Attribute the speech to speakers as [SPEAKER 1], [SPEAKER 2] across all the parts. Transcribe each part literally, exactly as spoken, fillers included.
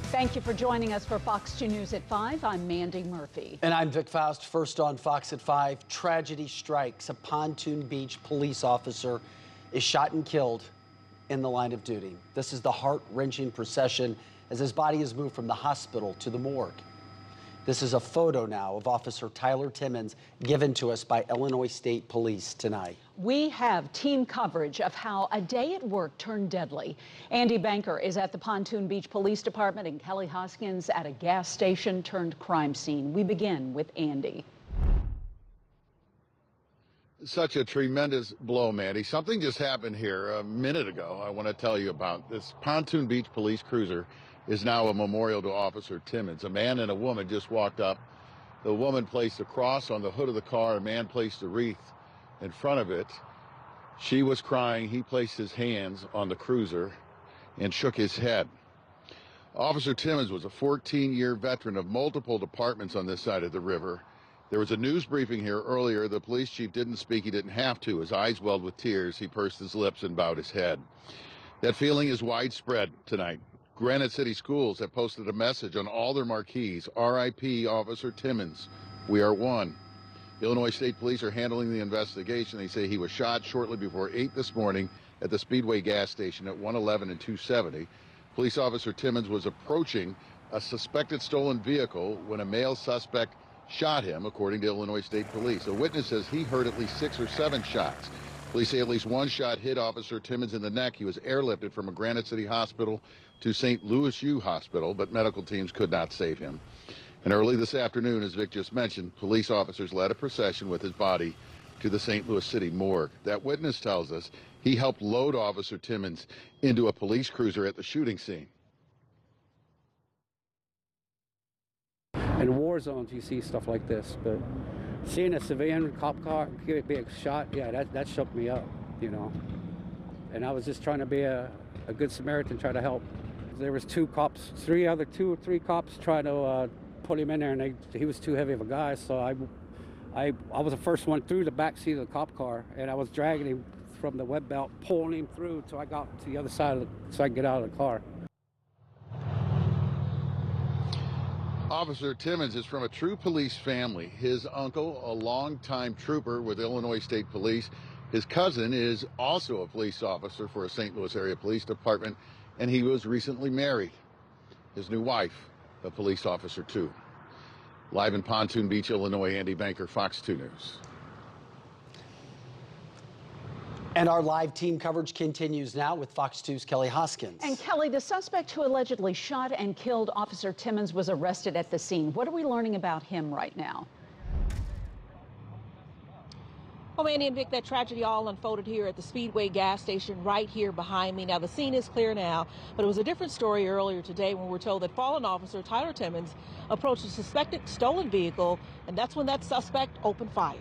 [SPEAKER 1] Thank you for joining us for Fox two News at five. I'm Mandy Murphy.
[SPEAKER 2] And I'm Vic Faust. First on Fox at five, tragedy strikes. A Pontoon Beach police officer is shot and killed in the line of duty. This is the heart-wrenching procession as his body is moved from the hospital to the morgue. This is a photo now of Officer Tyler Timmons given to us by Illinois State Police tonight.
[SPEAKER 1] We have team coverage of how a day at work turned deadly. Andy Banker is at the Pontoon Beach Police Department and Kelley Hoskins at a gas station turned crime scene. We begin with Andy.
[SPEAKER 3] Such a tremendous blow, Mandy. Something just happened here a minute ago I want to tell you about. This Pontoon Beach police cruiser is now a memorial to Officer Timmons. A man and a woman just walked up. The woman placed a cross on the hood of the car. A man placed a wreath in front of it. She was crying. He placed his hands on the cruiser and shook his head. Officer Timmons was a fourteen-year veteran of multiple departments on this side of the river. There was a news briefing here earlier. The police chief didn't speak. He didn't have to. His eyes welled with tears. He pursed his lips and bowed his head. That feeling is widespread tonight. Granite City Schools have posted a message on all their marquees, R I P Officer Timmons, we are one. Illinois State Police are handling the investigation. They say he was shot shortly before eight this morning at the Speedway gas station at one eleven and two seventy. Police Officer Timmons was approaching a suspected stolen vehicle when a male suspect shot him, according to Illinois State Police. A witness says he heard at least six or seven shots. Police say at least one shot hit Officer Timmons in the neck. He was airlifted from a Granite City hospital to Saint Louis U Hospital, but medical teams could not save him. And early this afternoon, as Vic just mentioned, police officers led a procession with his body to the Saint Louis City morgue. That witness tells us he helped load Officer Timmons into a police cruiser at the shooting scene.
[SPEAKER 4] In war zones, you see stuff like this, but seeing a civilian cop car get being shot, yeah, that, that shook me up, you know. And I was just trying to be a, a good Samaritan, try to help. There was two cops, three other, two or three cops trying to uh, put him in there, and they, he was too heavy of a guy, so I, I, I was the first one through the back seat of the cop car, and I was dragging him from the web belt, pulling him through until I got to the other side of the, so I could get out of the car.
[SPEAKER 3] Officer Timmons is from a true police family. His uncle, a longtime trooper with Illinois State Police. His cousin is also a police officer for a Saint Louis area police department, and he was recently married. His new wife, a police officer too. Live in Pontoon Beach, Illinois, Andy Banker, Fox two News.
[SPEAKER 2] And our live team coverage continues now with Fox two's Kelley Hoskins.
[SPEAKER 1] And Kelley, the suspect who allegedly shot and killed Officer Timmons was arrested at the scene. What are we learning about him right now?
[SPEAKER 5] Well, Mandy and Vic, that tragedy all unfolded here at the Speedway gas station right here behind me. Now, the scene is clear now, but it was a different story earlier today when we were told that fallen officer Tyler Timmons approached a suspected stolen vehicle, and that's when that suspect opened fire.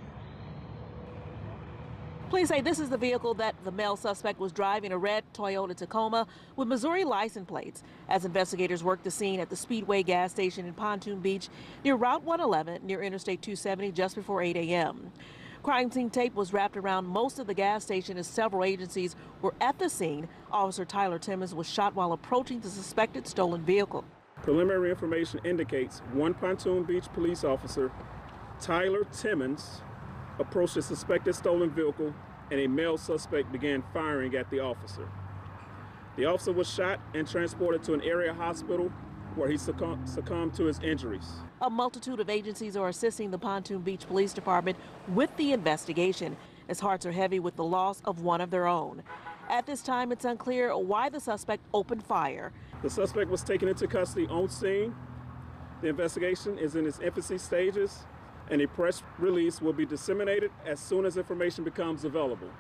[SPEAKER 5] Police say this is the vehicle that the male suspect was driving, a red Toyota Tacoma with Missouri license plates, as investigators worked the scene at the Speedway gas station in Pontoon Beach near Route one eleven near Interstate two seventy just before eight A M Crime scene tape was wrapped around most of the gas station as several agencies were at the scene. Officer Tyler Timmons was shot while approaching the suspected stolen vehicle.
[SPEAKER 6] Preliminary information indicates one Pontoon Beach police officer, Tyler Timmons, approached a suspected stolen vehicle, and a male suspect began firing at the officer. The officer was shot and transported to an area hospital where he succumbed, succumbed to his injuries.
[SPEAKER 5] A multitude of agencies are assisting the Pontoon Beach Police Department with the investigation, as hearts are heavy with the loss of one of their own. At this time, it's unclear why the suspect opened fire.
[SPEAKER 6] The suspect was taken into custody on scene. The investigation is in its infancy stages, and a press release will be disseminated as soon as information becomes available.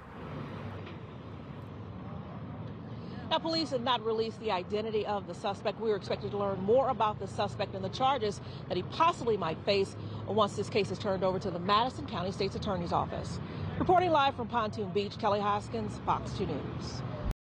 [SPEAKER 5] Now, police have not released the identity of the suspect. We were expected to learn more about the suspect and the charges that he possibly might face once this case is turned over to the Madison County State's Attorney's Office. Reporting live from Pontoon Beach, Kelley Hoskins, Fox two News.